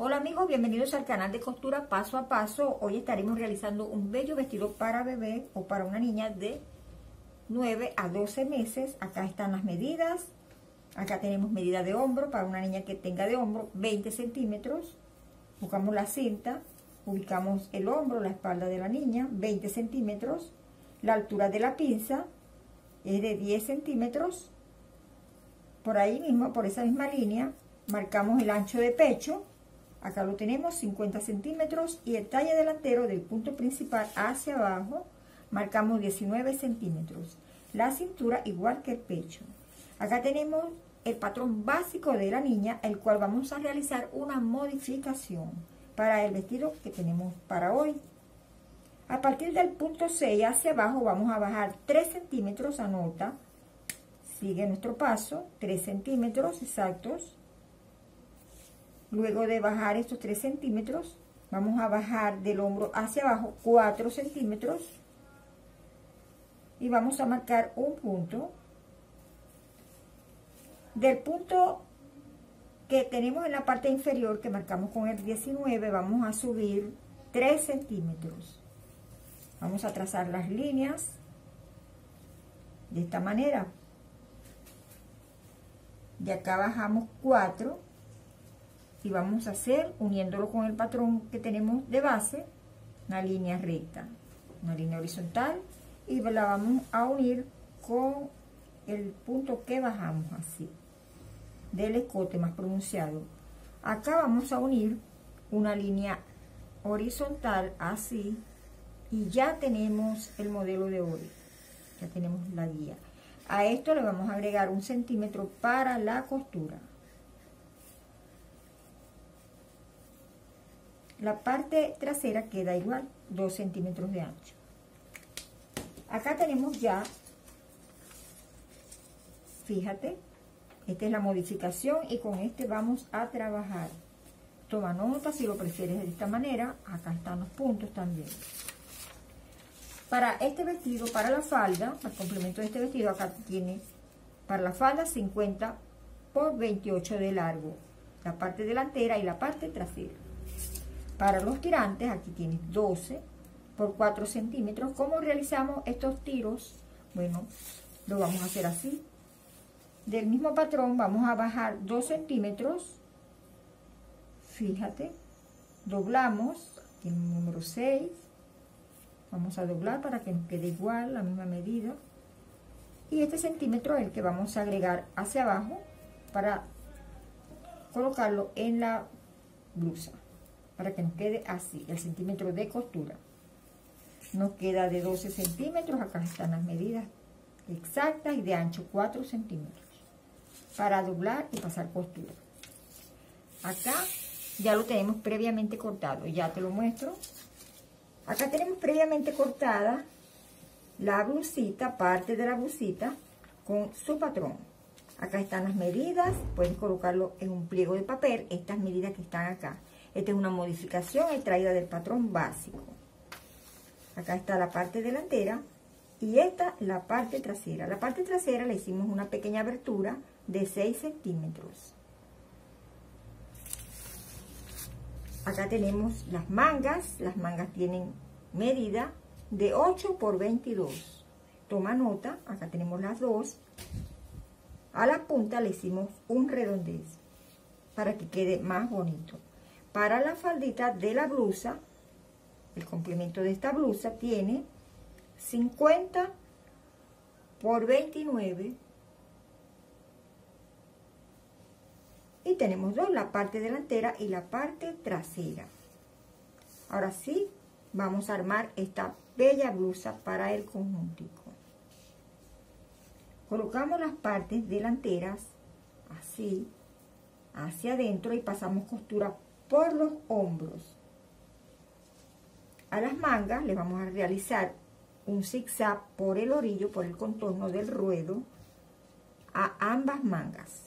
Hola amigos, bienvenidos al canal de costura paso a paso. Hoy estaremos realizando un bello vestido para bebé o para una niña de 9 a 12 meses. Acá están las medidas. Acá tenemos medida de hombro para una niña que tenga de hombro 20 centímetros. Buscamos la cinta, ubicamos el hombro, la espalda de la niña, 20 centímetros. La altura de la pinza es de 10 centímetros. Por ahí mismo, por esa misma línea, marcamos el ancho de pecho. Acá lo tenemos, 50 centímetros. Y el talle delantero del punto principal hacia abajo, marcamos 19 centímetros. La cintura igual que el pecho. Acá tenemos el patrón básico de la niña, el cual vamos a realizar una modificación para el vestido que tenemos para hoy. A partir del punto 6 hacia abajo vamos a bajar 3 centímetros, anota. Sigue nuestro paso, 3 centímetros exactos. Luego de bajar estos 3 centímetros, vamos a bajar del hombro hacia abajo 4 centímetros. Y vamos a marcar un punto. Del punto que tenemos en la parte inferior, que marcamos con el 19, vamos a subir 3 centímetros. Vamos a trazar las líneas de esta manera. De acá bajamos 4 y vamos a hacer, uniéndolo con el patrón que tenemos de base, una línea recta, una línea horizontal, y la vamos a unir con el punto que bajamos así, del escote más pronunciado. Acá vamos a unir una línea horizontal así, y ya tenemos el modelo de hoy, ya tenemos la guía. A esto le vamos a agregar 1 centímetro para la costura. La parte trasera queda igual, 2 centímetros de ancho. Acá tenemos ya, fíjate, esta es la modificación y con este vamos a trabajar. Toma nota si lo prefieres de esta manera, acá están los puntos también. Para este vestido, para la falda, el complemento de este vestido, acá tiene para la falda 50 por 28 de largo, la parte delantera y la parte trasera. Para los tirantes, aquí tienes 12 por 4 centímetros. ¿Cómo realizamos estos tiros? Bueno, lo vamos a hacer así. Del mismo patrón vamos a bajar 2 centímetros. Fíjate, doblamos, tiene un número 6. Vamos a doblar para que nos quede igual, la misma medida. Y este centímetro es el que vamos a agregar hacia abajo para colocarlo en la blusa, para que nos quede así, el centímetro de costura. Nos queda de 12 centímetros, acá están las medidas exactas, y de ancho 4 centímetros, para doblar y pasar costura. Acá ya lo tenemos previamente cortado, ya te lo muestro. Acá tenemos previamente cortada la blusita, parte de la blusita, con su patrón. Acá están las medidas, pueden colocarlo en un pliego de papel, estas medidas que están acá. Esta es una modificación extraída del patrón básico. Acá está la parte delantera y esta la parte trasera. La parte trasera le hicimos una pequeña abertura de 6 centímetros. Acá tenemos las mangas tienen medida de 8 por 22. Toma nota, acá tenemos las dos. A la punta le hicimos un redondez para que quede más bonito. Para la faldita de la blusa, el complemento de esta blusa tiene 50 por 29. Y tenemos dos, la parte delantera y la parte trasera. Ahora sí, vamos a armar esta bella blusa para el conjuntico. Colocamos las partes delanteras así, hacia adentro, y pasamos costura por los hombros. A las mangas le vamos a realizar un zigzag por el orillo, por el contorno del ruedo, a ambas mangas.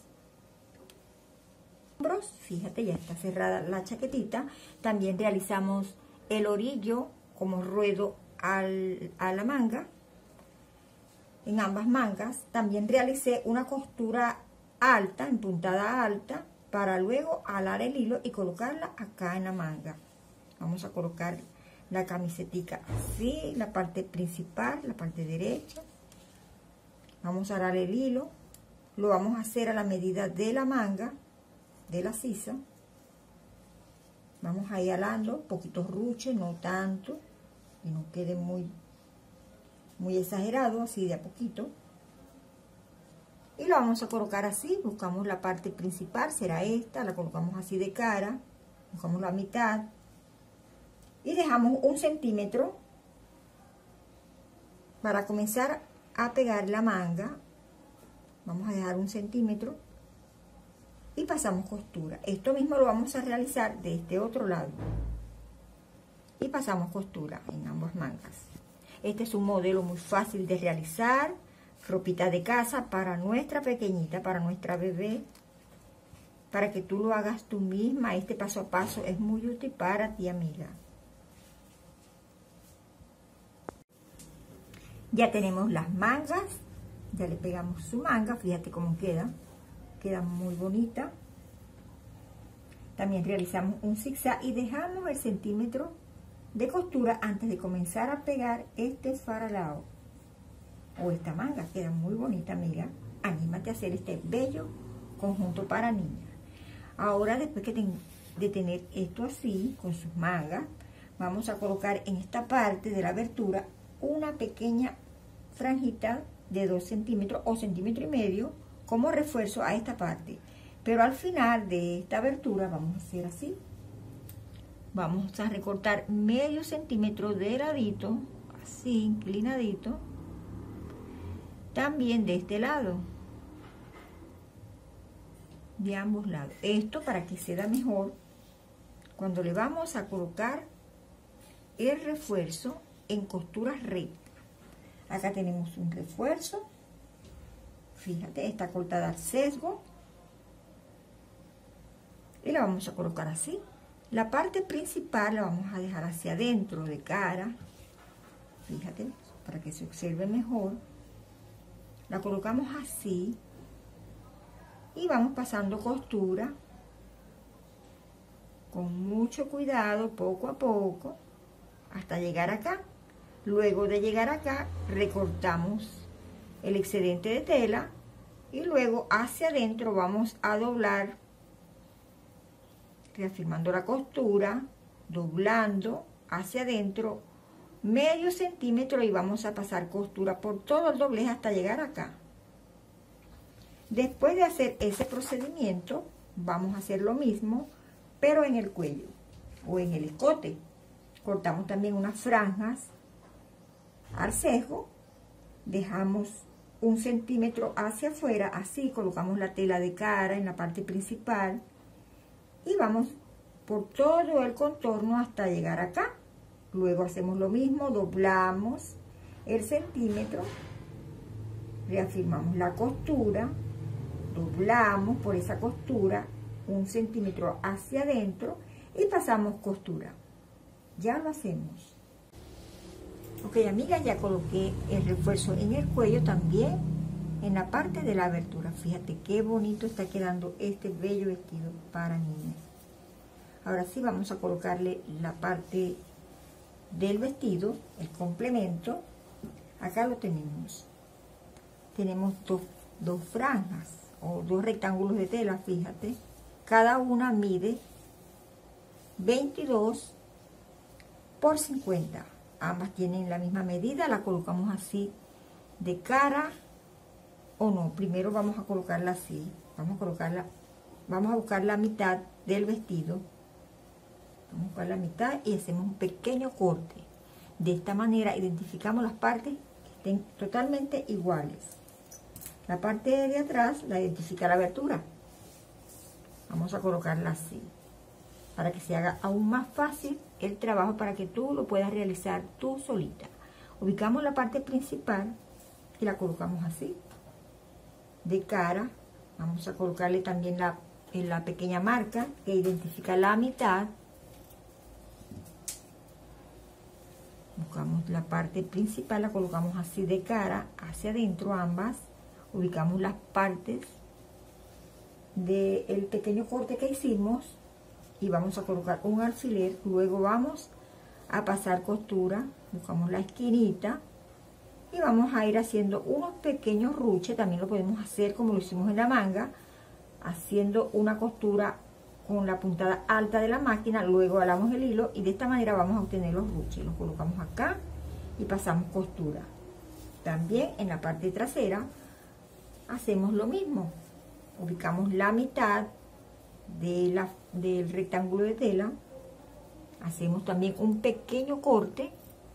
Fíjate, ya está cerrada la chaquetita. También realizamos el orillo como ruedo a la manga, en ambas mangas. También realicé una costura alta, en puntada alta, para luego alar el hilo y colocarla acá en la manga. Vamos a colocar la camisetica así, la parte principal, la parte derecha. Vamos a alar el hilo, lo vamos a hacer a la medida de la manga, de la sisa. Vamos a ir alando, poquitos ruches, no tanto, y no quede muy exagerado, así de a poquito. Y lo vamos a colocar así, buscamos la parte principal, será esta, la colocamos así de cara, buscamos la mitad y dejamos 1 centímetro para comenzar a pegar la manga. Vamos a dejar 1 centímetro y pasamos costura. Esto mismo lo vamos a realizar de este otro lado y pasamos costura en ambas mangas. Este es un modelo muy fácil de realizar, ropita de casa para nuestra pequeñita, para nuestra bebé, para que tú lo hagas tú misma. Este paso a paso es muy útil para ti, amiga. Ya tenemos las mangas, ya le pegamos su manga, fíjate cómo queda muy bonita. También realizamos un zigzag y dejamos el centímetro de costura antes de comenzar a pegar este faralao o esta manga. Queda muy bonita, amiga. Anímate a hacer este bello conjunto para niñas. Ahora, después de tener esto así, con sus mangas, vamos a colocar en esta parte de la abertura una pequeña franjita de 2 centímetros o 1,5 centímetros como refuerzo a esta parte. Pero al final de esta abertura vamos a hacer así. Vamos a recortar medio centímetro de ladito, así, inclinadito. También de este lado, de ambos lados. Esto para que se da mejor cuando le vamos a colocar el refuerzo en costuras rectas. Acá tenemos un refuerzo. Fíjate, está cortada al sesgo. Y la vamos a colocar así. La parte principal la vamos a dejar hacia adentro de cara. Fíjate, para que se observe mejor. La colocamos así. Y vamos pasando costura. Con mucho cuidado, poco a poco, hasta llegar acá. Luego de llegar acá, recortamos el excedente de tela. Y luego hacia adentro vamos a doblar, reafirmando la costura, doblando hacia adentro medio centímetro y vamos a pasar costura por todo el doblez hasta llegar acá. Después de hacer ese procedimiento, vamos a hacer lo mismo, pero en el cuello o en el escote. Cortamos también unas franjas al sesgo, dejamos 1 centímetro hacia afuera, así colocamos la tela de cara en la parte principal y vamos por todo el contorno hasta llegar acá. Luego hacemos lo mismo, doblamos el centímetro, reafirmamos la costura, doblamos por esa costura 1 centímetro hacia adentro y pasamos costura. Ya lo hacemos. Ok, amigas, ya coloqué el refuerzo en el cuello también, en la parte de la abertura. Fíjate qué bonito está quedando este bello vestido para niñas. Ahora sí vamos a colocarle la parte del vestido, el complemento. Acá lo tenemos. Tenemos dos franjas o 2 rectángulos de tela, fíjate. Cada una mide 22 por 50. Ambas tienen la misma medida, la colocamos así de cara o no. Primero vamos a colocarla así, vamos a buscar la mitad del vestido, vamos a buscar la mitad y hacemos un pequeño corte. De esta manera identificamos las partes que estén totalmente iguales. La parte de atrás la identifica la abertura. Vamos a colocarla así, para que se haga aún más fácil el trabajo, para que tú lo puedas realizar tú solita. Ubicamos la parte principal y la colocamos así, de cara. Vamos a colocarle también la pequeña marca que identifica la mitad. Buscamos la parte principal, la colocamos así de cara, hacia adentro ambas. Ubicamos las partes del pequeño corte que hicimos y vamos a colocar un alfiler. Luego vamos a pasar costura, buscamos la esquinita y vamos a ir haciendo unos pequeños ruches. También lo podemos hacer como lo hicimos en la manga, haciendo una costura con la puntada alta de la máquina. Luego jalamos el hilo y de esta manera vamos a obtener los ruches. Los colocamos acá y pasamos costura. También en la parte trasera hacemos lo mismo. Ubicamos la mitad del rectángulo de tela, hacemos también un pequeño corte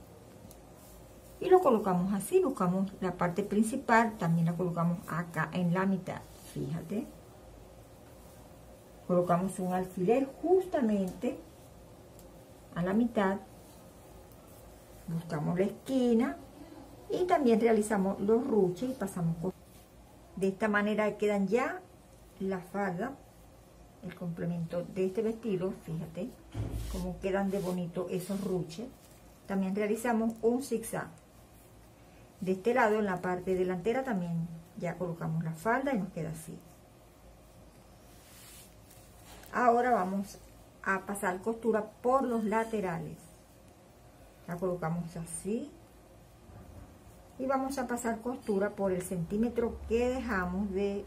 y lo colocamos así. Buscamos la parte principal, también la colocamos acá en la mitad. Fíjate, colocamos un alfiler justamente a la mitad, buscamos la esquina y también realizamos los ruches y pasamos costura. De esta manera quedan ya la falda, el complemento de este vestido. Fíjate cómo quedan de bonito esos ruches. También realizamos un zigzag. De este lado, en la parte delantera, también ya colocamos la falda y nos queda así. Ahora vamos a pasar costura por los laterales. La colocamos así. Y vamos a pasar costura por el centímetro que dejamos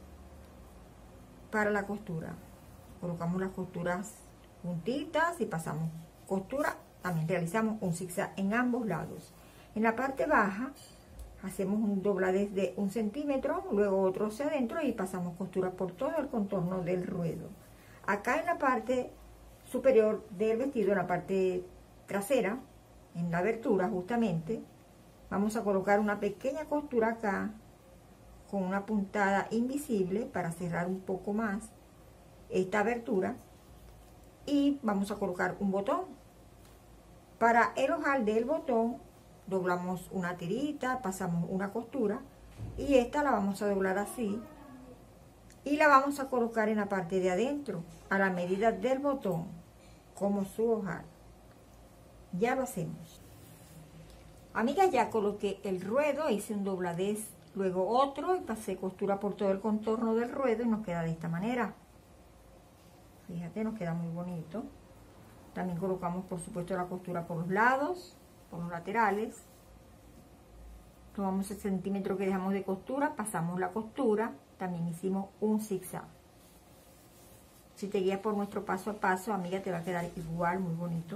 para la costura. Colocamos las costuras juntitas y pasamos costura. También realizamos un zigzag en ambos lados. En la parte baja hacemos un dobladez de 1 centímetro, luego otro hacia adentro y pasamos costura por todo el contorno del ruedo. Acá en la parte superior del vestido, en la parte trasera, en la abertura justamente, vamos a colocar una pequeña costura acá con una puntada invisible para cerrar un poco más esta abertura y vamos a colocar un botón. Para el ojal del botón doblamos una tirita, pasamos una costura y esta la vamos a doblar así y la vamos a colocar en la parte de adentro a la medida del botón como su ojal. Ya lo hacemos. Amiga, ya coloqué el ruedo, hice un dobladez, luego otro y pasé costura por todo el contorno del ruedo y nos queda de esta manera. Fíjate, nos queda muy bonito. También colocamos, por supuesto, la costura por los lados, por los laterales. Tomamos el centímetro que dejamos de costura, pasamos la costura, también hicimos un zigzag. Si te guías por nuestro paso a paso, amiga, te va a quedar igual, muy bonito.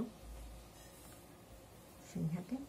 Fíjate.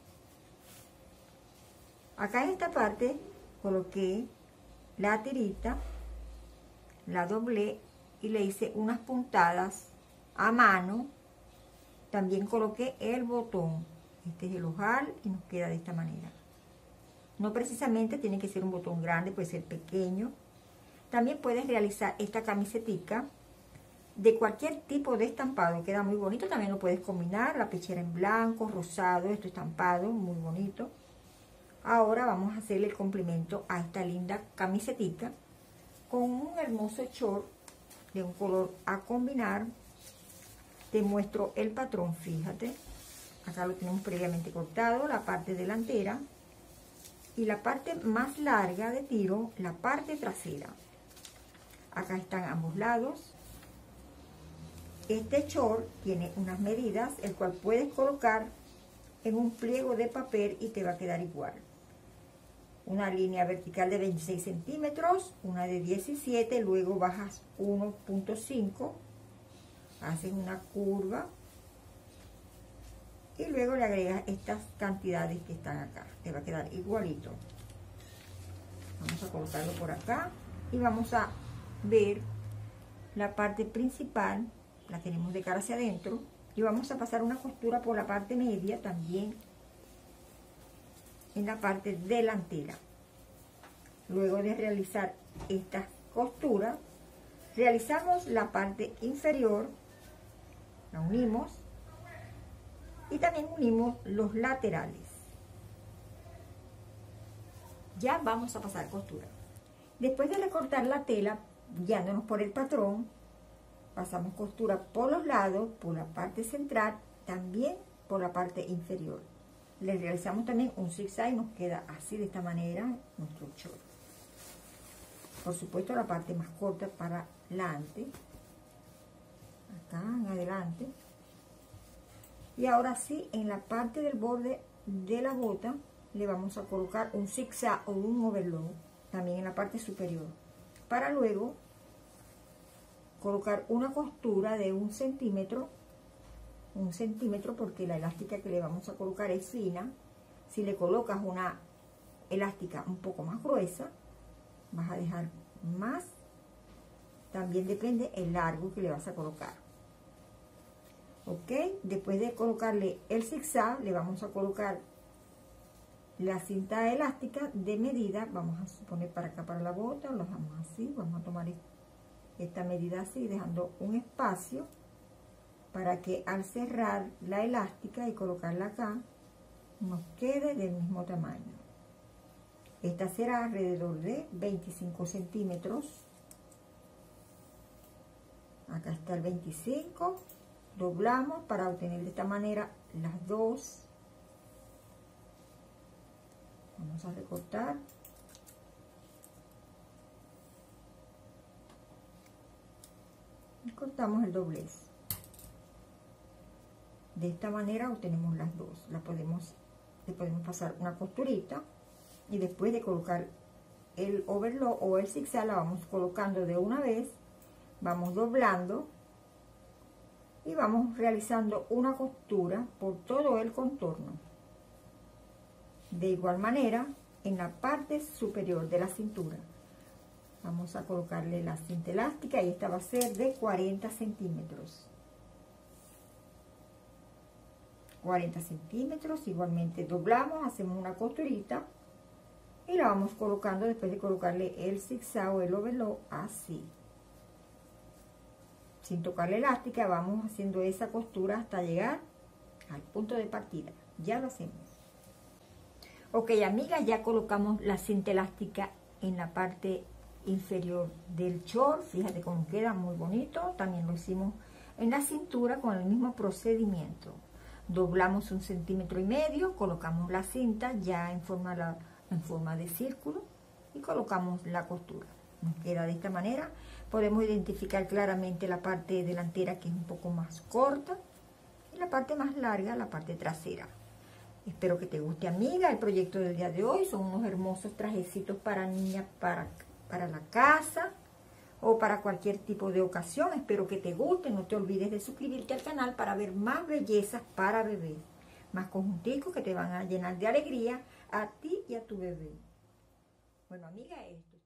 Acá en esta parte coloqué la tirita, la doblé y le hice unas puntadas a mano. También coloqué el botón. Este es el ojal y nos queda de esta manera. No precisamente tiene que ser un botón grande, puede ser pequeño. También puedes realizar esta camisetica de cualquier tipo de estampado, queda muy bonito. También lo puedes combinar, la pechera en blanco, rosado, esto estampado, muy bonito. Ahora vamos a hacerle el complemento a esta linda camisetica con un hermoso short de un color a combinar. Te muestro el patrón, fíjate. Acá lo tenemos previamente cortado, la parte delantera y la parte más larga de tiro, la parte trasera. Acá están ambos lados. Este short tiene unas medidas, el cual puedes colocar en un pliego de papel y te va a quedar igual. Una línea vertical de 26 centímetros, una de 17, luego bajas 1.5, haces una curva y luego le agregas estas cantidades que están acá. Te va a quedar igualito. Vamos a colocarlo por acá y vamos a ver la parte principal. La tenemos de cara hacia adentro y vamos a pasar una costura por la parte media también en la parte delantera. Luego de realizar estas costuras, realizamos la parte inferior, la unimos y también unimos los laterales. Ya vamos a pasar costura. Después de recortar la tela, guiándonos por el patrón, pasamos costura por los lados, por la parte central, también por la parte inferior. Le realizamos también un zigzag y nos queda así, de esta manera, nuestro short. Por supuesto la parte más corta para adelante, acá en adelante. Y ahora sí, en la parte del borde de la bota le vamos a colocar un zigzag o un overlock, también en la parte superior, para luego colocar una costura de 1 centímetro, porque la elástica que le vamos a colocar es fina. Si le colocas una elástica un poco más gruesa, vas a dejar más. También depende el largo que le vas a colocar. Ok, después de colocarle el zigzag, le vamos a colocar la cinta elástica de medida. Vamos a suponer para acá, para la bota, lo dejamos así. Vamos a tomar esta medida así, dejando un espacio para que al cerrar la elástica y colocarla acá, nos quede del mismo tamaño. Esta será alrededor de 25 centímetros. Acá está el 25. Doblamos para obtener de esta manera las dos. Vamos a recortar. Y cortamos el doblez. De esta manera obtenemos las dos. Le podemos pasar una costurita y después de colocar el overlock o el zigzag la vamos colocando de una vez, vamos doblando y vamos realizando una costura por todo el contorno. De igual manera, en la parte superior de la cintura vamos a colocarle la cinta elástica y esta va a ser de 40 centímetros. 40 centímetros, igualmente doblamos, hacemos una costurita y la vamos colocando después de colocarle el zigzag o el overlock así. Sin tocar la elástica vamos haciendo esa costura hasta llegar al punto de partida. Ya lo hacemos. Ok, amigas, ya colocamos la cinta elástica en la parte inferior del short. Fíjate cómo queda, muy bonito. También lo hicimos en la cintura con el mismo procedimiento. Doblamos 1,5 centímetros, colocamos la cinta ya en forma de círculo y colocamos la costura. Nos queda de esta manera. Podemos identificar claramente la parte delantera, que es un poco más corta, y la parte más larga, la parte trasera. Espero que te guste, amiga, el proyecto del día de hoy. Son unos hermosos trajecitos para niñas, para la casa o para cualquier tipo de ocasión. Espero que te guste. No te olvides de suscribirte al canal para ver más bellezas para bebé. Más conjunticos que te van a llenar de alegría a ti y a tu bebé. Bueno, amiga, esto.